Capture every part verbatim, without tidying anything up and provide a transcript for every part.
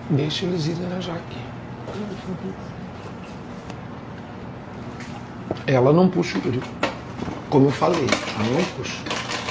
Deixa eles irem na Jaque. Ela não puxa o Yuri. Como eu falei, ela não puxa.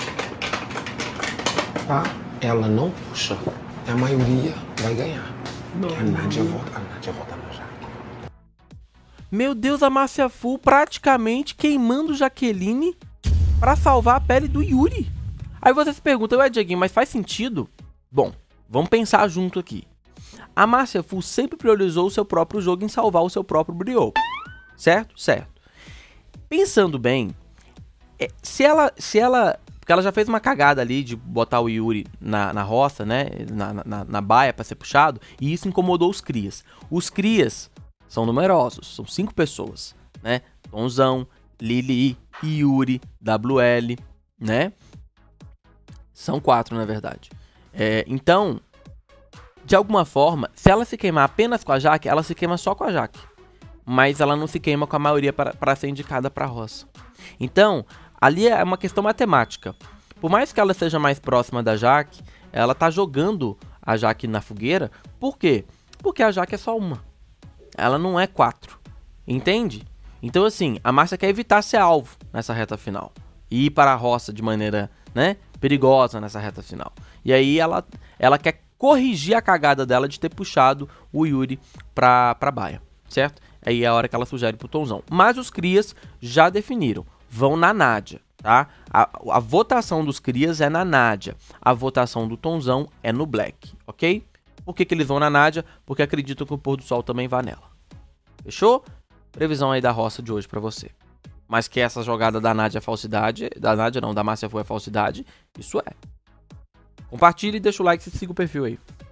Tá? Ela não puxa. A maioria vai ganhar. Não, a Nádia volta, a Nádia volta na Jaque. Meu Deus, a Márcia Fu praticamente queimando Jaqueline pra salvar a pele do Yuri. Aí você se pergunta, ué, Dieguinho, mas faz sentido? Bom, vamos pensar junto aqui. A Márcia Fu sempre priorizou o seu próprio jogo em salvar o seu próprio Brioco. Certo? Certo. Pensando bem, é, se ela... Se ela porque ela já fez uma cagada ali de botar o Yuri na, na roça, né? Na, na, na baia pra ser puxado. E isso incomodou os crias. Os crias são numerosos. São cinco pessoas, né? Tonzão, Lili, Yuri, W L, né? São quatro, na verdade. É, então, de alguma forma, se ela se queimar apenas com a Jaque, ela se queima só com a Jaque. Mas ela não se queima com a maioria para ser indicada para a roça. Então, ali é uma questão matemática. Por mais que ela seja mais próxima da Jaque, ela tá jogando a Jaque na fogueira. Por quê? Porque a Jaque é só uma. Ela não é quatro. Entende? Então, assim, a Márcia quer evitar ser alvo nessa reta final. E ir para a roça de maneira, né, perigosa nessa reta final. E aí ela, ela quer corrigir a cagada dela de ter puxado o Yuri pra, pra baia, certo? Aí é a hora que ela sugere pro Tonzão. Mas os crias já definiram. Vão na Nádia, tá? A, a votação dos crias é na Nádia. A votação do Tonzão é no Black, ok? Por que que eles vão na Nádia? Porque acreditam que o pôr do sol também vai nela. Fechou? Previsão aí da roça de hoje pra você. Mas que essa jogada da Nádia é falsidade, da Nádia não, da Márcia Fu é falsidade, isso é. Compartilhe, deixa o like e siga o perfil aí.